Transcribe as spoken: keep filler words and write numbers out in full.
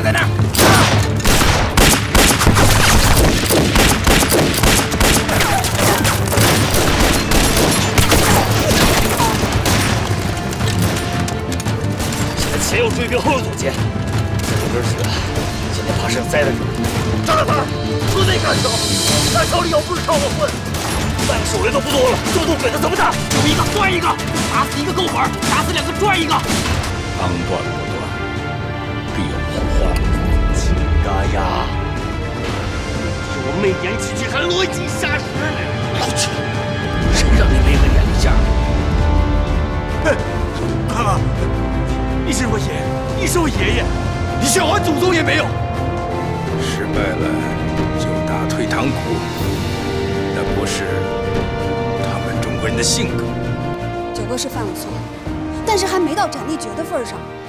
在那儿。现在前有追兵，后有阻截，这哥几个现在怕是要栽在这儿。张大胆，说那干什么？咱手里又不是靠我混。 三个手人都不多了，周洞鬼子怎么打？有一个断一个，打死一个够本，打死两个赚一个。当断不断，必有后患。金嘎呀！我媚眼几句，还逻辑杀人！老去，谁让你没个眼力见儿？哎，哥哥，你是我爷爷，你是我爷爷，你像我祖宗也没有。失败了就打退堂鼓。 那不是他们中国人的性格。 九哥是犯了错，但是还没到斩立决的份上。